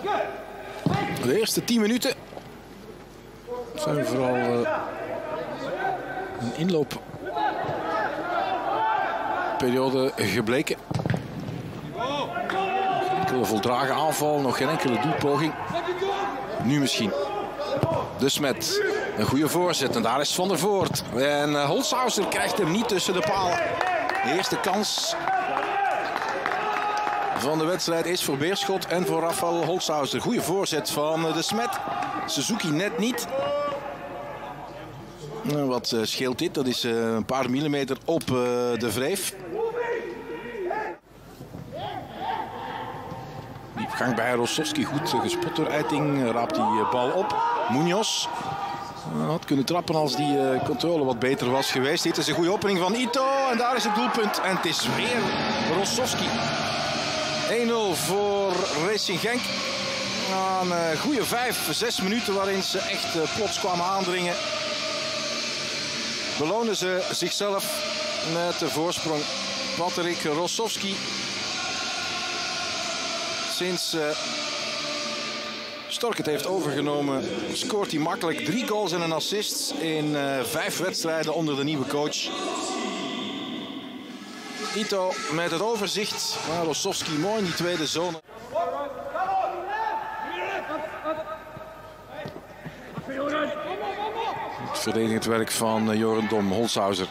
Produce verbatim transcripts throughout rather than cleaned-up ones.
De eerste tien minuten zijn vooral uh, een inloopperiode gebleken. Geen enkele voldragen aanval, nog geen enkele doelpoging. Nu misschien. De Smet, een goede voorzet en daar is Van der Voort. En uh, Holzhauser krijgt hem niet tussen de palen. De eerste kans van de wedstrijd is voor Beerschot en voor Rafael Holzhauser. Goede voorzet van uh, de Smet. Suzuki net niet. Uh, wat uh, scheelt dit? Dat is uh, een paar millimeter op uh, de wreef. Diepgang bij Rossovski, goed uh, gespot door Eiting. Uh, raapt die uh, bal op. Munoz uh, had kunnen trappen als die uh, controle wat beter was geweest. Dit is een goede opening van Ito en daar is het doelpunt. En het is weer Rossovski. één nul voor Racing Genk. Na een uh, goede vijf, zes minuten waarin ze echt uh, plots kwamen aandringen. Belonen ze zichzelf met de voorsprong. Patrick Rossovski. Sinds uh, Stork het heeft overgenomen scoort hij makkelijk drie goals en een assist in uh, vijf wedstrijden onder de nieuwe coach. Ito met het overzicht. Maar Rossovski mooi in die tweede zone. Het verdedigend werk van uh, Joren Dom, Holzhauser.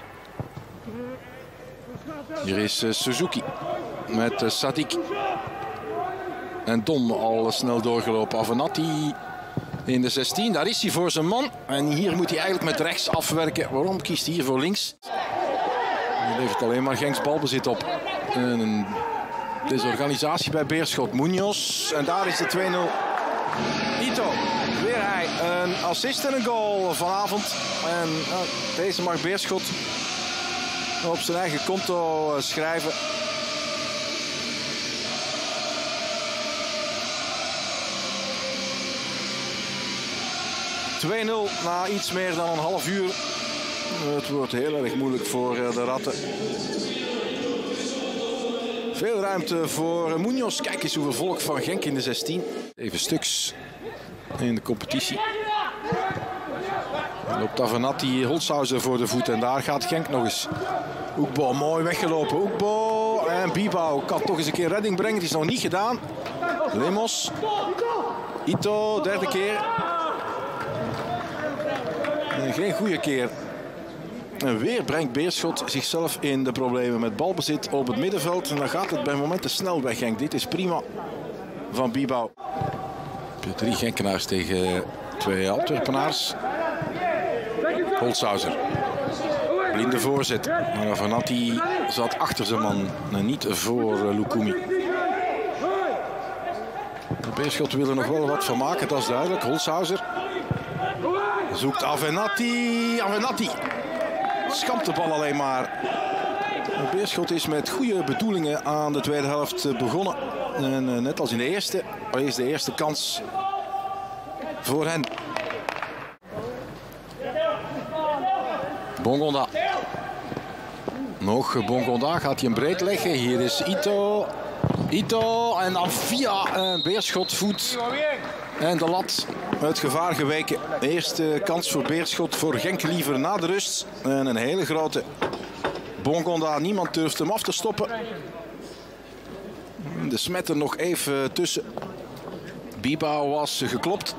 Hier is uh, Suzuki met uh, Sadik. En Dom al snel doorgelopen. Avenatti in de zestien. Daar is hij voor zijn man. En hier moet hij eigenlijk met rechts afwerken. Waarom kiest hij hier voor links? Hij levert alleen maar Genks balbezit op. En een desorganisatie bij Beerschot. Munoz. En daar is de twee nul. Ito. Weer hij. Een assist en een goal vanavond. En nou, deze mag Beerschot op zijn eigen konto schrijven. twee nul na iets meer dan een half uur. Het wordt heel erg moeilijk voor de Ratten. Veel ruimte voor Munoz. Kijk eens hoeveel volk van Genk in de zestien. Even stuks in de competitie. Dan loopt Avenatti Holzhauser voor de voet. En daar gaat Genk nog eens. Oekbo mooi weggelopen. Oekbo en Bibau kan toch eens een keer redding brengen. Het is nog niet gedaan. Lemos. Ito, derde keer. Geen goede keer. En weer brengt Beerschot zichzelf in de problemen met balbezit op het middenveld. En dan gaat het bij momenten snel bij Genk. Dit is prima van Bibau. Drie Genkenaars tegen twee Antwerpenaars. Holzhauser. Blinde voorzet. Maar Avenatti zat achter zijn man. En niet voor Lukumi. Beerschot wil er nog wel wat van maken, dat is duidelijk. Holzhauser. Zoekt Avenatti. Avenatti. Schampt de bal alleen maar. Beerschot is met goede bedoelingen aan de tweede helft begonnen. En net als in de eerste, is de eerste kans voor hen. Bongonda. Nog Bongonda. Gaat hij hem breed leggen. Hier is Ito. Ito. En dan via een Beerschot voet. En de lat. Het gevaar geweken. Eerste kans voor Beerschot. Voor Genk liever na de rust. En een hele grote. Bongonda. Niemand durft hem af te stoppen. De Smet er nog even tussen. Bibau was geklopt.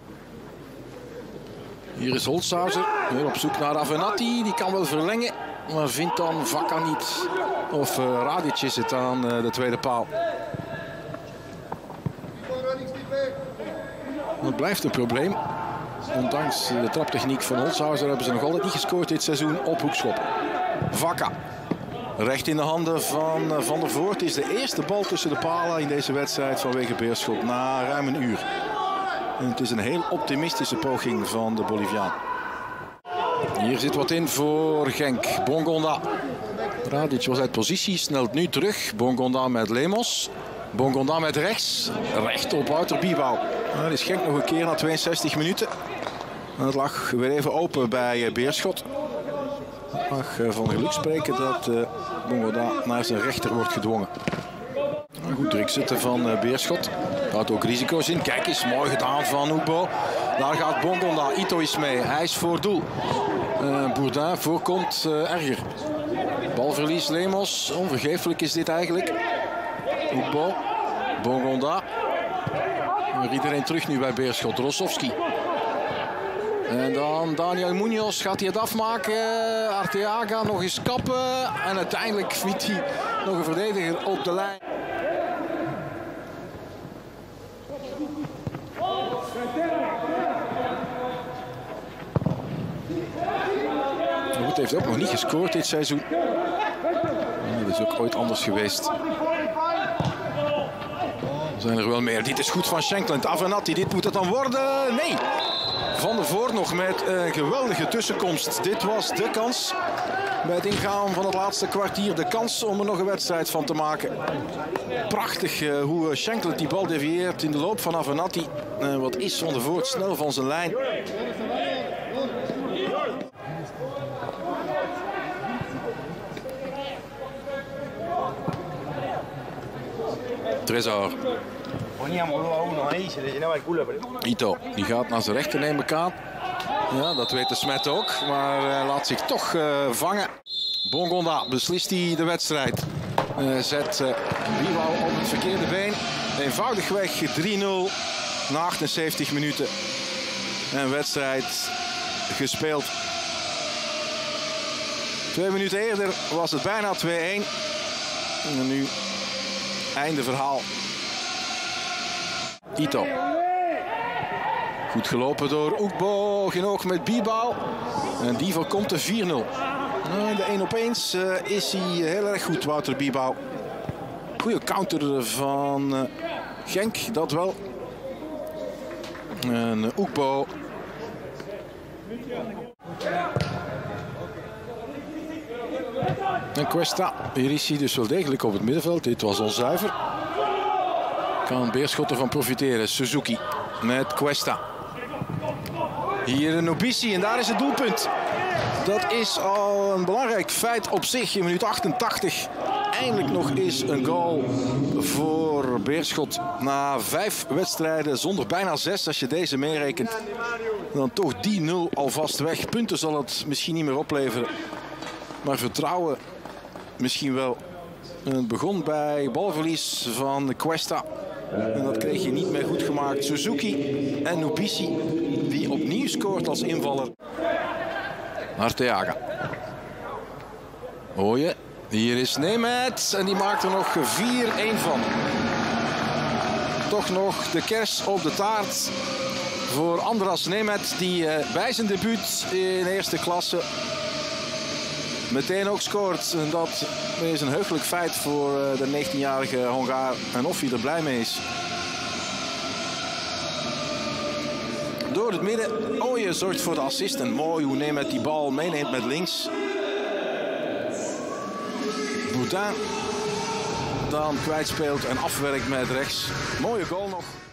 Hier is Holzhauser. Weer op zoek naar Avenatti. Die kan wel verlengen. Maar vindt dan Vakka niet. Of uh, Radic is het aan uh, de tweede paal. Dat blijft een probleem. Ondanks de traptechniek van Holzhauser hebben ze nog altijd niet gescoord dit seizoen op hoekschop. Vakka. Recht in de handen van Van der Voort. Is de eerste bal tussen de palen in deze wedstrijd vanwege Beerschot na ruim een uur. En het is een heel optimistische poging van de Boliviaan. Hier zit wat in voor Genk. Bongonda. Radic was uit positie, snelt nu terug. Bongonda met Lemos. Bongonda met rechts. Recht op Wouter Bibau. Dat is Genk nog een keer na tweeënzestig minuten. En het lag weer even open bij Beerschot. Het mag van geluk spreken dat uh, Bongonda naar zijn rechter wordt gedwongen. Goed druk zetten van uh, Beerschot. Houdt ook risico's in. Kijk eens, mooi gedaan van Oekbo. Daar gaat Bongonda. Ito is mee. Hij is voor doel. Uh, Bourdin voorkomt uh, erger. Balverlies Lemos. Onvergeeflijk is dit eigenlijk. Oekbo. Bongonda. Weer iedereen terug nu bij Beerschot. Rossovski. En dan Daniel Munoz. Gaat hij het afmaken? Arteaga nog eens kappen. En uiteindelijk vindt hij nog een verdediger op de lijn. Het heeft ook nog niet gescoord dit seizoen. Dat is ook ooit anders geweest. Er zijn er wel meer. Dit is goed van Shankland. Avenatti, dit moet het dan worden. Nee! Van der Voort nog met een geweldige tussenkomst. Dit was de kans bij het ingaan van het laatste kwartier. De kans om er nog een wedstrijd van te maken. Prachtig uh, hoe Shankland die bal devieert in de loop van Avenatti. Uh, wat is Van der Voort snel van zijn lijn. Trésor. Ito, die gaat naar zijn rechter neem ik aan. Ja, dat weet de Smet ook, maar uh, laat zich toch uh, vangen. Bongonda beslist hij de wedstrijd. Uh, zet uh, Biwau op het verkeerde been. Eenvoudigweg drie nul na achtenzeventig minuten. En wedstrijd gespeeld. Twee minuten eerder was het bijna twee-een. En nu einde verhaal. Ito. Goed gelopen door Oekbo. Geen oog met Biwau. En die voorkomt de vier nul. De één op eens uh, is hij heel erg goed, Wouter Biwau. Goeie counter van uh, Genk, dat wel. En uh, Oekbo. En Cuesta, hier is hij dus wel degelijk op het middenveld. Dit was onzuiver. Kan Beerschot ervan profiteren. Suzuki met Cuesta. Hier een Obisi en daar is het doelpunt. Dat is al een belangrijk feit op zich in minuut achtentachtig. Eindelijk nog eens een goal voor Beerschot. Na vijf wedstrijden zonder bijna zes, als je deze meerekent. Dan toch die nul alvast weg. Punten zal het misschien niet meer opleveren. Maar vertrouwen misschien wel. Het begon bij balverlies van Cuesta. En dat kreeg je niet meer goed gemaakt. Suzuki en Obisi, die opnieuw scoort als invaller. Arteaga. Ooie, hier is Nemeth en die maakt er nog vier-een van. Toch nog de kers op de taart voor Andras Nemeth, die uh, bij zijn debuut in eerste klasse meteen ook scoort. En dat is een heugelijk feit voor uh, de negentienjarige Hongaar. En of hij er blij mee is. Door het midden. Ooie zorgt voor de assist. En mooi hoe Nemeth die bal meeneemt met links. Bourdin dan kwijtspeelt en afwerkt met rechts. Mooie goal nog.